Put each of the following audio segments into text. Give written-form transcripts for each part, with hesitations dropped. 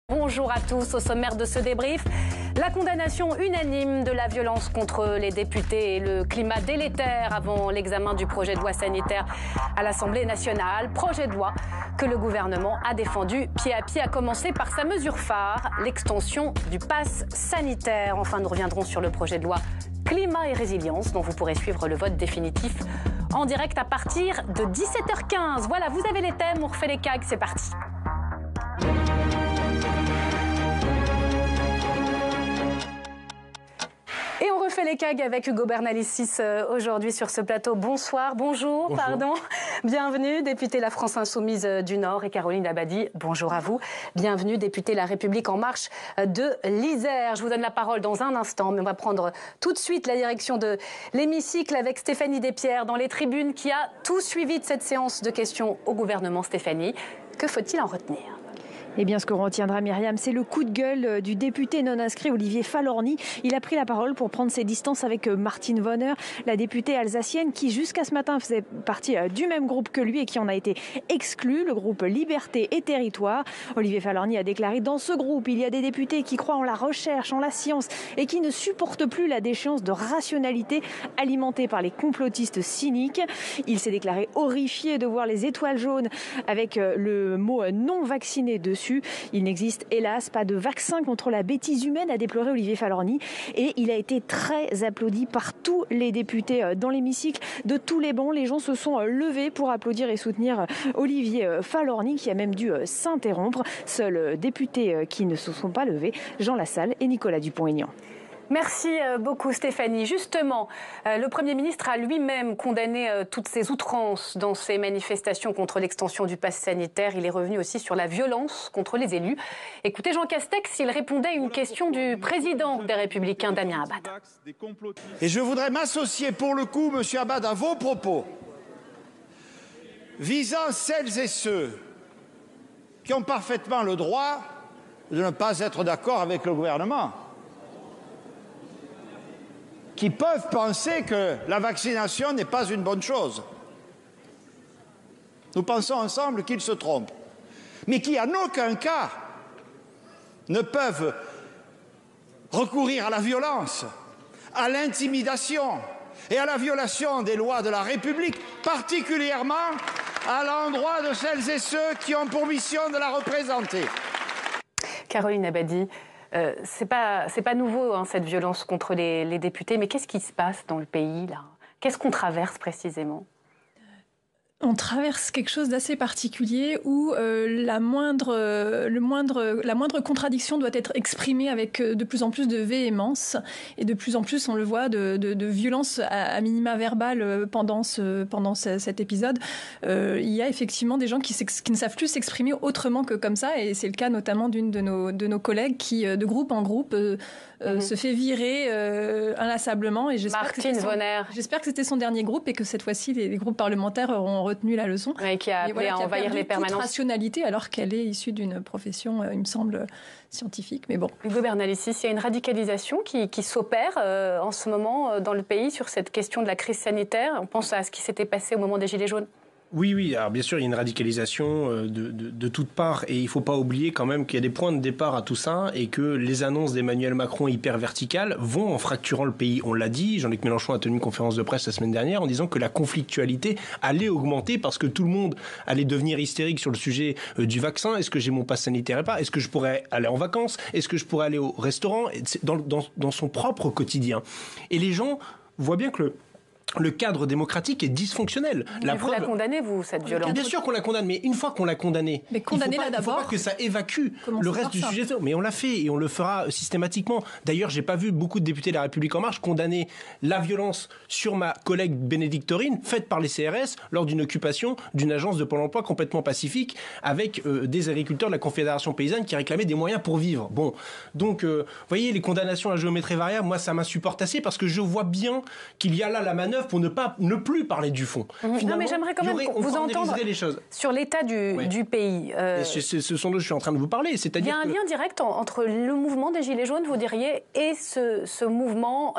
Bonjour à tous, au sommaire de ce débrief, la condamnation unanime de la violence contre les députés et le climat délétère avant l'examen du projet de loi sanitaire à l'Assemblée nationale. Projet de loi que le gouvernement a défendu pied à pied, à commencer par sa mesure phare, l'extension du pass sanitaire. Enfin, nous reviendrons sur le projet de loi climat et résilience dont vous pourrez suivre le vote définitif en direct à partir de 17h15. Voilà, vous avez les thèmes, on refait les cags, c'est parti. Et on refait les cags avec Hugo Bernalicis aujourd'hui sur ce plateau. Bonsoir, bonjour. Pardon. Bienvenue, député La France Insoumise du Nord, et Caroline Abadie, bonjour à vous. Bienvenue, député La République En Marche de l'Isère. Je vous donne la parole dans un instant, mais on va prendre tout de suite la direction de l'hémicycle avec Stéphanie Despierres dans les tribunes qui a tout suivi de cette séance de questions au gouvernement. Stéphanie, que faut-il en retenir ? Eh bien, ce que retiendra Myriam, c'est le coup de gueule du député non inscrit Olivier Falorni. Il a pris la parole pour prendre ses distances avec Martine Vonner, la députée alsacienne qui, jusqu'à ce matin, faisait partie du même groupe que lui et qui en a été exclu, le groupe Liberté et Territoire. Olivier Falorni a déclaré: dans ce groupe, il y a des députés qui croient en la recherche, en la science et qui ne supportent plus la déchéance de rationalité alimentée par les complotistes cyniques. Il s'est déclaré horrifié de voir les étoiles jaunes avec le mot non vacciné dessus. Il n'existe hélas pas de vaccin contre la bêtise humaine, a déploré Olivier Falorni, et il a été très applaudi par tous les députés dans l'hémicycle. De tous les bancs, les gens se sont levés pour applaudir et soutenir Olivier Falorni, qui a même dû s'interrompre. Seuls députés qui ne se sont pas levés, Jean Lassalle et Nicolas Dupont-Aignan. Merci beaucoup Stéphanie. Justement, le Premier ministre a lui-même condamné toutes ces outrances dans ces manifestations contre l'extension du pass sanitaire. Il est revenu aussi sur la violence contre les élus. Écoutez Jean Castex, il répondait à une question du président des Républicains, Damien Abad. Et je voudrais m'associer pour le coup, Monsieur Abad, à vos propos visant celles et ceux qui ont parfaitement le droit de ne pas être d'accord avec le gouvernement, qui peuvent penser que la vaccination n'est pas une bonne chose. Nous pensons ensemble qu'ils se trompent, mais qui en aucun cas ne peuvent recourir à la violence, à l'intimidation et à la violation des lois de la République, particulièrement à l'endroit de celles et ceux qui ont pour mission de la représenter. Caroline Abadie, c'est pas nouveau hein, cette violence contre les députés, mais qu'est-ce qui se passe dans le pays là ? Qu'est-ce qu'on traverse précisément ? On traverse quelque chose d'assez particulier où la moindre contradiction doit être exprimée avec de plus en plus de véhémence, et de plus en plus on le voit de violence à minima verbale pendant cet épisode. Il y a effectivement des gens qui ne savent plus s'exprimer autrement que comme ça, et c'est le cas notamment d'une de nos collègues qui de groupe en groupe se fait virer inlassablement, et j'espère que c'était son dernier groupe et que cette fois-ci les groupes parlementaires auront retenu la leçon. Oui, qui a appelé à envahir les permanences. Toute rationalité alors qu'elle est issue d'une profession, il me semble, scientifique. Mais bon. Hugo Bernalicis, il y a une radicalisation qui s'opère en ce moment dans le pays sur cette question de la crise sanitaire. On pense à ce qui s'était passé au moment des Gilets jaunes. Oui, alors bien sûr, il y a une radicalisation de toutes parts, et il ne faut pas oublier quand même qu'il y a des points de départ à tout ça, et que les annonces d'Emmanuel Macron hyper verticales vont en fracturant le pays. On l'a dit, Jean-Luc Mélenchon a tenu une conférence de presse la semaine dernière en disant que la conflictualité allait augmenter parce que tout le monde allait devenir hystérique sur le sujet du vaccin. Est-ce que j'ai mon pass sanitaire et pas ? Est-ce que je pourrais aller en vacances ? Est-ce que je pourrais aller au restaurant ? Dans son propre quotidien. Et les gens voient bien que le cadre démocratique est dysfonctionnel. Mais vous la condamnez, vous, cette violence ? Bien sûr qu'on la condamne, mais une fois qu'on l'a condamnée, il ne faut pas que ça évacue le reste du sujet. Mais on l'a fait et on le fera systématiquement. D'ailleurs, j'ai pas vu beaucoup de députés de La République En Marche condamner la violence sur ma collègue Bénédicte Taurine, faite par les CRS lors d'une occupation d'une agence de Pôle emploi complètement pacifique, avec des agriculteurs de la Confédération paysanne qui réclamaient des moyens pour vivre. Bon, donc, vous voyez, les condamnations à géométrie variable, moi, ça m'insupporte assez parce que je vois bien qu'il y a là la manœuvre pour ne plus parler du fond. Non, mais j'aimerais quand même vous entendre sur l'état du pays. Ce sont dont je suis en train de vous parler. Il y a un lien direct entre le mouvement des Gilets jaunes, vous diriez, et ce mouvement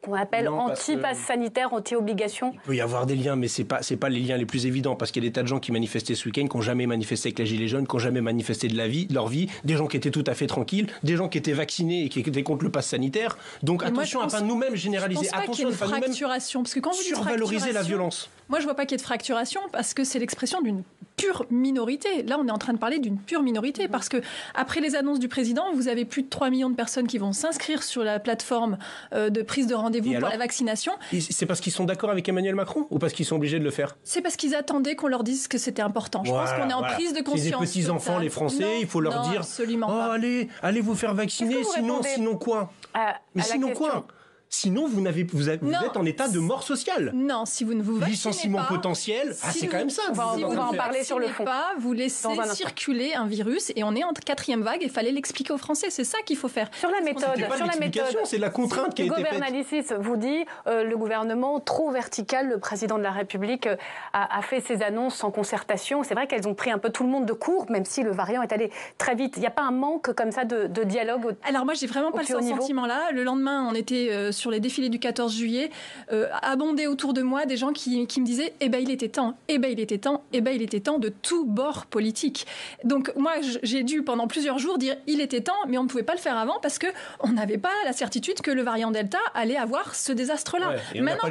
qu'on appelle anti-pass sanitaire, anti-obligation? Il peut y avoir des liens, mais c'est pas les liens les plus évidents, parce qu'il y a des tas de gens qui manifestaient ce week-end, qui n'ont jamais manifesté avec les Gilets jaunes, qui n'ont jamais manifesté de leur vie, des gens qui étaient tout à fait tranquilles, des gens qui étaient vaccinés et qui étaient contre le pass sanitaire. Donc attention à pas nous-mêmes généraliser, attention à pas nous-mêmes parce que quand vous dites survaloriser la violence. Moi, je vois pas qu'il y ait de fracturation parce que c'est l'expression d'une pure minorité. Là, on est en train de parler d'une pure minorité parce que après les annonces du président, vous avez plus de 3 millions de personnes qui vont s'inscrire sur la plateforme de prise de rendez-vous pour la vaccination. C'est parce qu'ils sont d'accord avec Emmanuel Macron ou parce qu'ils sont obligés de le faire? C'est parce qu'ils attendaient qu'on leur dise que c'était important. Je pense qu'on est en prise de conscience. C'est des petits-enfants, les Français, il faut leur dire allez vous faire vacciner, sinon quoi? Mais sinon quoi? Sinon, vous êtes en état de mort sociale. Non, si vous ne vous vaccinez licenciement pas, potentiel, c'est quand même ça. On va en parler sur le fond. Vous laissez circuler un virus et on est en 4e vague et il fallait l'expliquer aux Français. C'est ça qu'il faut faire. Sur la méthode, c'est la contrainte qui a été faite. Gobernalicis vous dit le gouvernement trop vertical, le président de la République a fait ses annonces sans concertation. C'est vrai qu'elles ont pris un peu tout le monde de court, même si le variant est allé très vite. Il n'y a pas un manque comme ça de dialogue. Alors moi, j'ai vraiment pas ce sentiment-là. Le lendemain, on était sur les défilés du 14 juillet, abondés autour de moi des gens qui me disaient « Eh ben il était temps, eh ben il était temps, eh ben il était temps » de tout bord politique. Donc moi, j'ai dû pendant plusieurs jours dire « Il était temps », mais on ne pouvait pas le faire avant parce qu'on n'avait pas la certitude que le variant Delta allait avoir ce désastre-là. Ouais, maintenant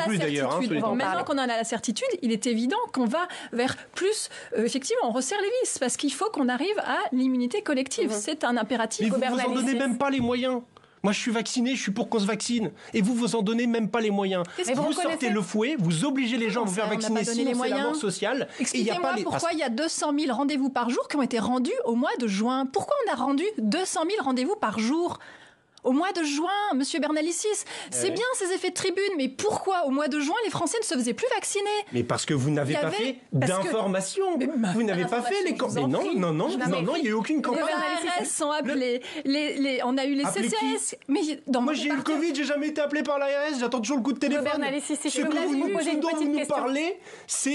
qu'on en a la certitude, il est évident qu'on va vers plus... effectivement, on resserre les vis parce qu'il faut qu'on arrive à l'immunité collective. C'est un impératif. Mais vous en donnez même pas les moyens. Moi, je suis vacciné, je suis pour qu'on se vaccine. Et vous en donnez même pas les moyens. Vous sortez le fouet, vous obligez les gens à vous faire vacciner, sinon c'est la mort sociale. Expliquez-moi pourquoi il y a 200 000 rendez-vous par jour qui ont été rendus au mois de juin. Pourquoi on a rendu 200 000 rendez-vous par jour au mois de juin, Monsieur Bernalicis, c'est bien ces effets de tribune, mais pourquoi au mois de juin les Français ne se faisaient plus vacciner? Mais parce que vous n'avez pas fait d'information. Vous n'avez pas fait les campagnes. Non, il n'y a eu aucune campagne. Les ARS sont appelés, on a eu les CCS. Mais moi j'ai eu le Covid, j'ai jamais été appelé par l'ARS, j'attends toujours le coup de téléphone. Ce dont vous nous parlez, c'est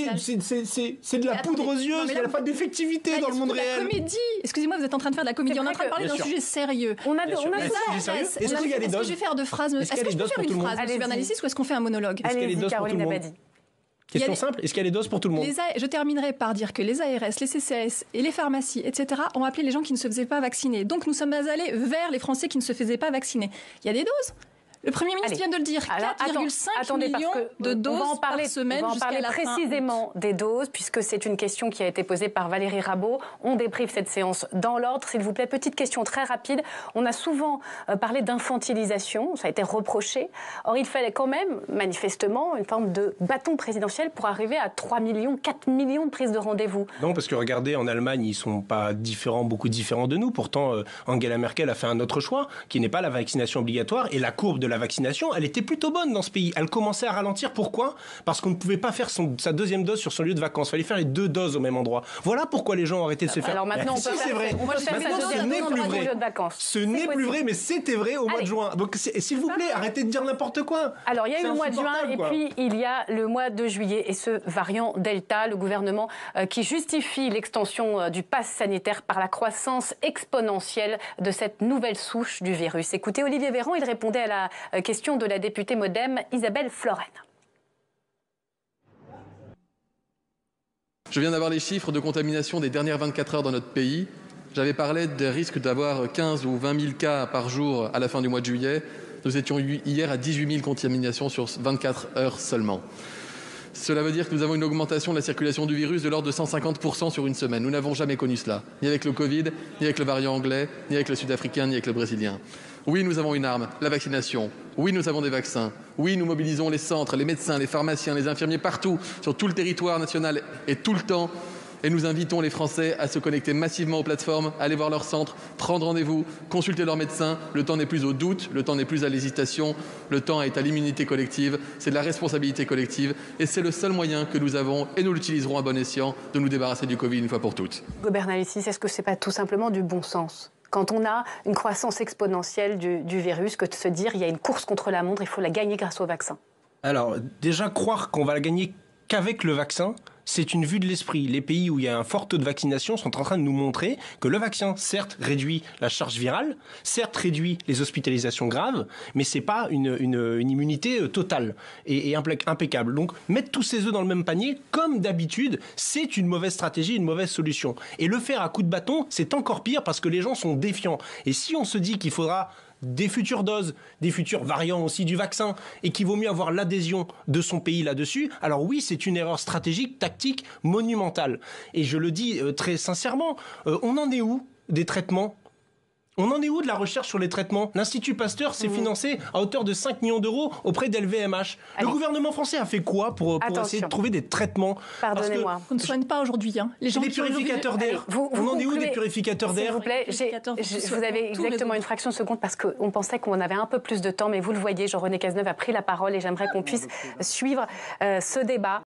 de la poudre aux yeux, il n'y a pas d'effectivité dans le monde réel. La comédie. Excusez-moi, vous êtes en train de faire de la comédie, on est en train de parler d'un sujet sérieux. On a ça. Est-ce qu'il y a des doses? Est-ce que je vais faire deux phrases? Est-ce que je peux faire une phrase, M. Bernalicis, ou est-ce qu'on fait un monologue? Est-ce qu'il y a des doses pour tout le monde? Question simple, est-ce qu'il y a des doses pour tout le monde? Je terminerai par dire que les ARS, les CCS et les pharmacies, etc., ont appelé les gens qui ne se faisaient pas vacciner. Donc nous sommes allés vers les Français qui ne se faisaient pas vacciner. Il y a des doses. Le Premier ministre vient de le dire, 4,5 millions de doses par semaine jusqu'à la fin. On va en parler précisément des doses, puisque c'est une question qui a été posée par Valérie Rabault. On débriefe cette séance dans l'ordre. S'il vous plaît, petite question très rapide. On a souvent parlé d'infantilisation, ça a été reproché. Or, il fallait quand même, manifestement, une forme de bâton présidentiel pour arriver à 3 millions, 4 millions de prises de rendez-vous. Non, parce que regardez, en Allemagne, ils ne sont pas beaucoup différents de nous. Pourtant, Angela Merkel a fait un autre choix, qui n'est pas la vaccination obligatoire, et la courbe de la vaccination, elle était plutôt bonne dans ce pays. Elle commençait à ralentir. Pourquoi? Parce qu'on ne pouvait pas faire sa deuxième dose sur son lieu de vacances. Il fallait faire les 2 doses au même endroit. Voilà pourquoi les gens ont arrêté de se faire. Alors maintenant, on peut c'est vrai. Ce n'est plus vrai. Ce n'est plus vrai, mais c'était vrai au mois de juin. Donc, s'il vous plaît, arrêtez de dire n'importe quoi. Alors, il y a eu le mois de juin et puis il y a le mois de juillet et ce variant Delta, le gouvernement qui justifie l'extension du pass sanitaire par la croissance exponentielle de cette nouvelle souche du virus. Écoutez, Olivier Véran, il répondait à la question de la députée MoDem Isabelle Florennes. Je viens d'avoir les chiffres de contamination des dernières 24 heures dans notre pays. J'avais parlé des risques d'avoir 15 ou 20 000 cas par jour à la fin du mois de juillet. Nous étions hier à 18 000 contaminations sur 24 heures seulement. Cela veut dire que nous avons une augmentation de la circulation du virus de l'ordre de 150% sur une semaine. Nous n'avons jamais connu cela, ni avec le Covid, ni avec le variant anglais, ni avec le sud-africain, ni avec le brésilien. Oui, nous avons une arme, la vaccination. Oui, nous avons des vaccins. Oui, nous mobilisons les centres, les médecins, les pharmaciens, les infirmiers partout, sur tout le territoire national et tout le temps. Et nous invitons les Français à se connecter massivement aux plateformes, aller voir leur centre, prendre rendez-vous, consulter leur médecin. Le temps n'est plus au doute, le temps n'est plus à l'hésitation, le temps est à l'immunité collective, c'est de la responsabilité collective et c'est le seul moyen que nous avons, et nous l'utiliserons à bon escient, de nous débarrasser du Covid une fois pour toutes. Bernalicis, est-ce que ce n'est pas tout simplement du bon sens ? Quand on a une croissance exponentielle du virus, que de se dire il y a une course contre la montre, il faut la gagner grâce au vaccin. Alors, déjà, croire qu'on va la gagner qu'avec le vaccin, c'est une vue de l'esprit. Les pays où il y a un fort taux de vaccination sont en train de nous montrer que le vaccin, certes, réduit la charge virale, certes, réduit les hospitalisations graves, mais c'est pas une immunité totale et impeccable. Donc, mettre tous ces œufs dans le même panier, comme d'habitude, c'est une mauvaise stratégie, une mauvaise solution. Et le faire à coups de bâton, c'est encore pire parce que les gens sont défiants. Et si on se dit qu'il faudra des futures doses, des futurs variants aussi du vaccin, et qu'il vaut mieux avoir l'adhésion de son pays là-dessus, alors oui, c'est une erreur stratégique, tactique, monumentale. Et je le dis très sincèrement, on en est où des traitements ? On en est où de la recherche sur les traitements ? L'Institut Pasteur s'est financé à hauteur de 5 millions d'euros auprès d'LVMH. Le gouvernement français a fait quoi pour essayer de trouver des traitements ? Pardonnez-moi. On ne soigne pas aujourd'hui. Les gens des purificateurs d'air. On en est où des purificateurs d'air ? S'il vous plaît, vous avez exactement une fraction de seconde parce qu'on pensait qu'on avait un peu plus de temps, mais vous le voyez, Jean-René Cazeneuve a pris la parole et j'aimerais qu'on puisse suivre ce débat.